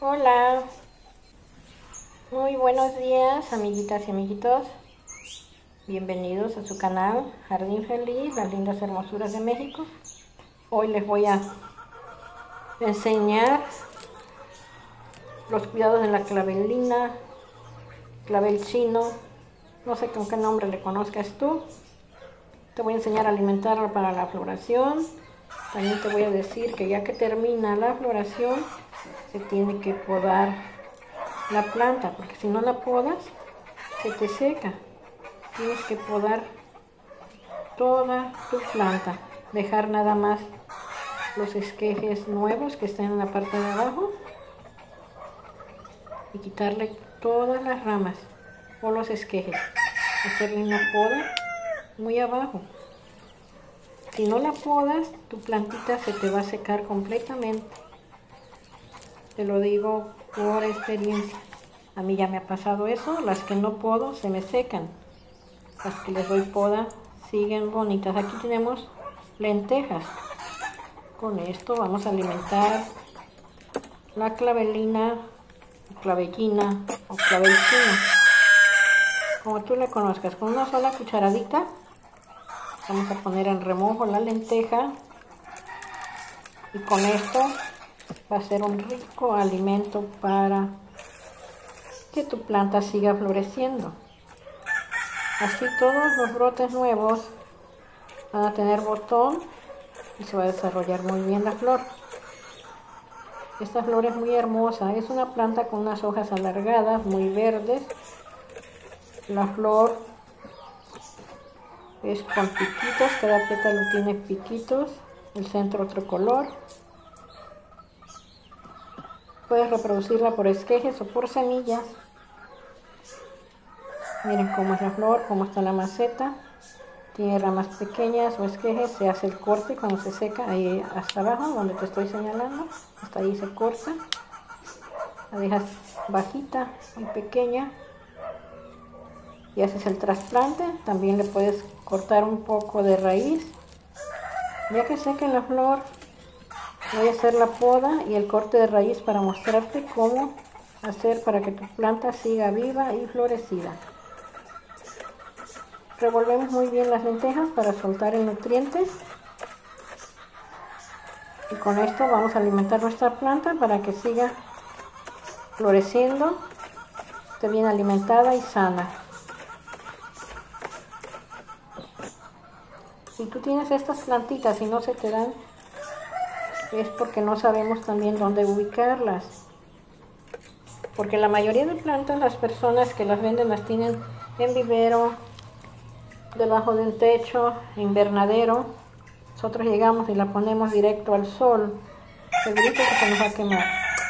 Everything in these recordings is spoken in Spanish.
Hola, muy buenos días amiguitas y amiguitos. Bienvenidos a su canal Jardín Feliz, las lindas hermosuras de México. Hoy les voy a enseñar los cuidados de la clavelina, clavel chino, no sé con qué nombre le conozcas tú. Te voy a enseñar a alimentarla para la floración. También te voy a decir que ya que termina la floración se tiene que podar la planta, porque si no la podas se te seca. Tienes que podar toda tu planta, dejar nada más los esquejes nuevos que están en la parte de abajo y quitarle todas las ramas o los esquejes, hacerle una poda muy abajo. Si no la podas, tu plantita se te va a secar completamente. Te lo digo por experiencia. A mí ya me ha pasado eso. Las que no podo se me secan. Las que les doy poda siguen bonitas. Aquí tenemos lentejas. Con esto vamos a alimentar la clavelina, clavellina o clavel chino, como tú le conozcas. Con una sola cucharadita vamos a poner en remojo la lenteja y con esto va a ser un rico alimento para que tu planta siga floreciendo. Así todos los brotes nuevos van a tener botón y se va a desarrollar muy bien la flor. Esta flor es muy hermosa, es una planta con unas hojas alargadas, muy verdes. La flor es con piquitos, cada pétalo tiene piquitos, el centro otro color. Puedes reproducirla por esquejes o por semillas. Miren cómo es la flor, cómo está la maceta. Tiene ramas pequeñas o esquejes, se hace el corte cuando se seca, ahí hasta abajo donde te estoy señalando, hasta ahí se corta. La dejas bajita, muy pequeña y haces el trasplante. También le puedes cortar un poco de raíz. Ya que seque la flor, voy a hacer la poda y el corte de raíz para mostrarte cómo hacer para que tu planta siga viva y florecida. Revolvemos muy bien las lentejas para soltar el nutriente y con esto vamos a alimentar nuestra planta para que siga floreciendo, esté bien alimentada y sana. Si tú tienes estas plantitas y no se te dan, es porque no sabemos también dónde ubicarlas. Porque la mayoría de plantas, las personas que las venden las tienen en vivero, debajo de un techo, invernadero. Nosotros llegamos y la ponemos directo al sol, segurito que se nos va a quemar.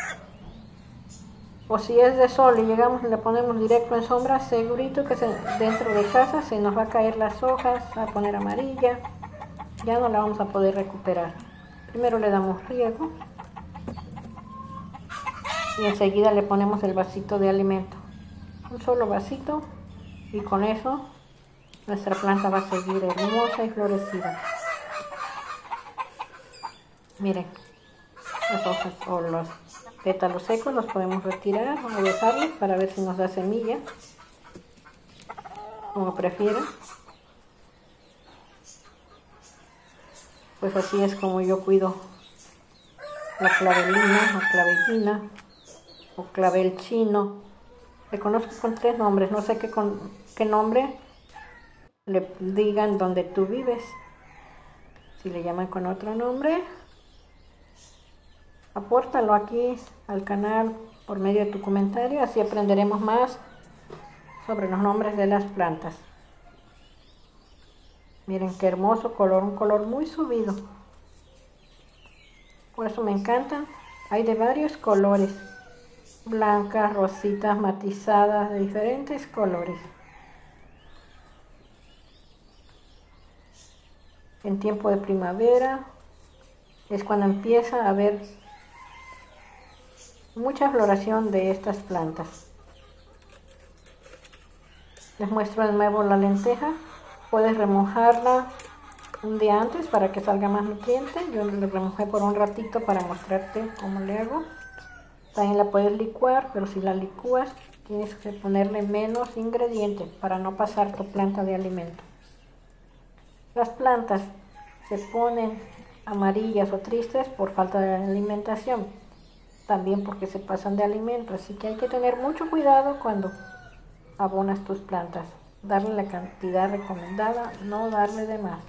O si es de sol y llegamos y la ponemos directo en sombra, segurito que dentro de casa se nos va a caer las hojas, va a poner amarilla, ya no la vamos a poder recuperar. Primero le damos riego y enseguida le ponemos el vasito de alimento, un solo vasito, y con eso nuestra planta va a seguir hermosa y florecida. Miren, las hojas o los pétalos secos los podemos retirar o dejarlos para ver si nos da semilla, como prefieran. Pues así es como yo cuido la clavelina o clavellina o clavel chino. Le conozco con 3 nombres, no sé qué nombre le digan donde tú vives. Si le llaman con otro nombre, apórtalo aquí al canal por medio de tu comentario, así aprenderemos más sobre los nombres de las plantas. Miren qué hermoso color, un color muy subido. Por eso me encantan. Hay de varios colores, blancas, rositas, matizadas, de diferentes colores. En tiempo de primavera es cuando empieza a haber mucha floración de estas plantas. Les muestro de nuevo la lenteja. Puedes remojarla un día antes para que salga más nutriente. Yo lo remojé por un ratito para mostrarte cómo le hago. También la puedes licuar, pero si la licúas tienes que ponerle menos ingredientes para no pasar tu planta de alimento. Las plantas se ponen amarillas o tristes por falta de alimentación, también porque se pasan de alimento, así que hay que tener mucho cuidado cuando abonas tus plantas. Darle la cantidad recomendada, no darle de más.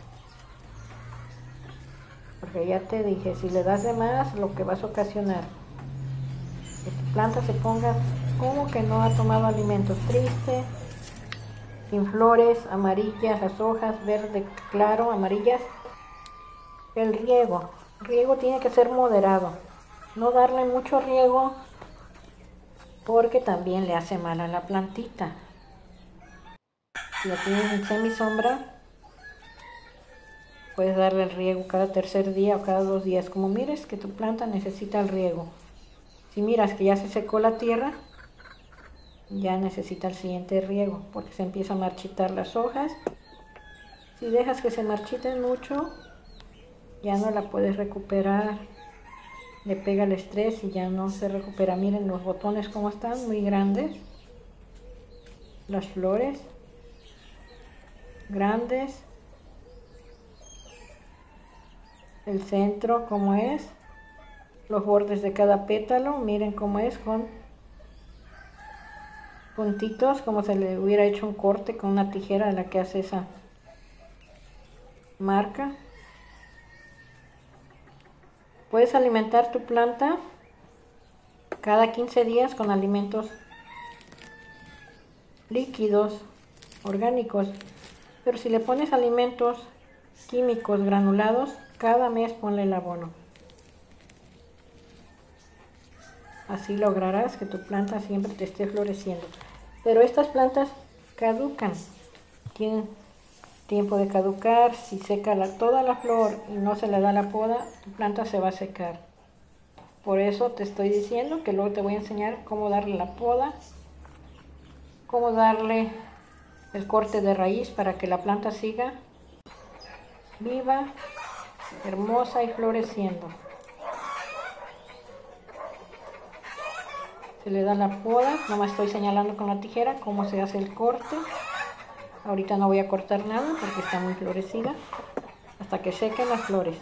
Porque ya te dije, si le das de más, lo que vas a ocasionar que tu planta se ponga como que no ha tomado alimentos, triste, sin flores, amarillas, las hojas, verde claro, amarillas. El riego tiene que ser moderado, no darle mucho riego porque también le hace mal a la plantita. Si la tienes en semisombra, puedes darle el riego cada tercer día o cada 2 días, como mires que tu planta necesita el riego. Si miras que ya se secó la tierra, ya necesita el siguiente riego, porque se empieza a marchitar las hojas. Si dejas que se marchiten mucho, ya no la puedes recuperar. Le pega el estrés y ya no se recupera. Miren los botones como están, muy grandes. Las flores, grandes. El centro como es. Los bordes de cada pétalo, miren cómo es, con puntitos, como se le hubiera hecho un corte con una tijera de la que hace esa marca. Puedes alimentar tu planta cada 15 días con alimentos líquidos, orgánicos, pero si le pones alimentos químicos granulados, cada mes ponle el abono. Así lograrás que tu planta siempre te esté floreciendo. Pero estas plantas caducan, tienen tiempo de caducar. Si seca toda la flor y no se le da la poda, tu planta se va a secar. Por eso te estoy diciendo que luego te voy a enseñar cómo darle la poda, cómo darle el corte de raíz para que la planta siga viva, hermosa y floreciendo. Se le da la poda, nomás estoy señalando con la tijera cómo se hace el corte. Ahorita no voy a cortar nada porque está muy florecida, hasta que sequen las flores.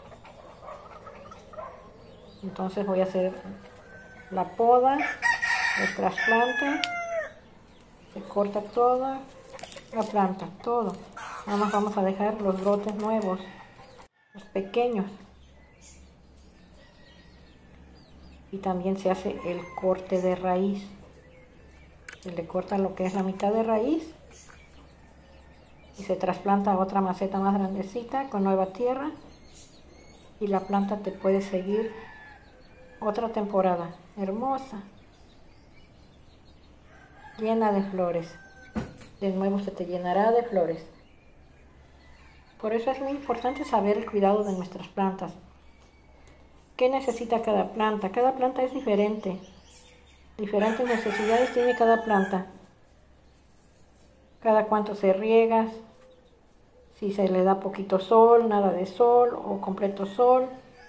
Entonces voy a hacer la poda, el trasplante, se corta toda la planta, todo. Nada más vamos a dejar los brotes nuevos, los pequeños. Y también se hace el corte de raíz. Se le corta lo que es la mitad de raíz y se trasplanta a otra maceta más grandecita con nueva tierra, y la planta te puede seguir otra temporada hermosa, llena de flores. De nuevo se te llenará de flores. Por eso es muy importante saber el cuidado de nuestras plantas. ¿Qué necesita cada planta? Cada planta es diferente. Diferentes necesidades tiene cada planta. Cada cuánto se riega, si se le da poquito sol, nada de sol o completo sol.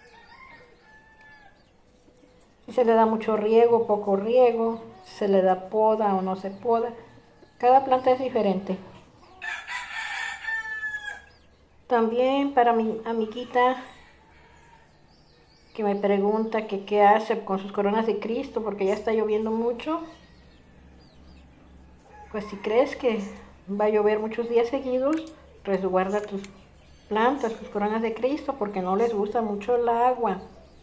Si se le da mucho riego, poco riego, si se le da poda o no se poda. Cada planta es diferente. También para mi amiguita que me pregunta que qué hace con sus coronas de Cristo porque ya está lloviendo mucho, pues si crees que va a llover muchos días seguidos, resguarda tus plantas, tus coronas de Cristo, porque no les gusta mucho el agua.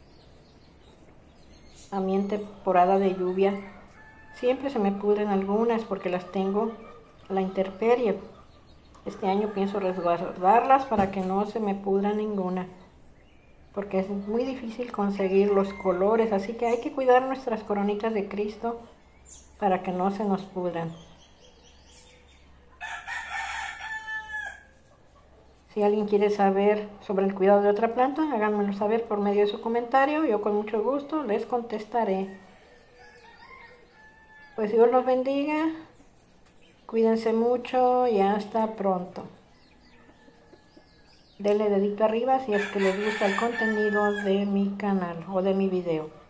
A mí en temporada de lluvia siempre se me pudren algunas porque las tengo a la intemperie. Este año pienso resguardarlas para que no se me pudra ninguna, porque es muy difícil conseguir los colores, así que hay que cuidar nuestras coronitas de Cristo para que no se nos pudran. Si alguien quiere saber sobre el cuidado de otra planta, háganmelo saber por medio de su comentario, yo con mucho gusto les contestaré. Pues Dios los bendiga, cuídense mucho y hasta pronto. Denle dedito arriba si es que les gusta el contenido de mi canal o de mi video.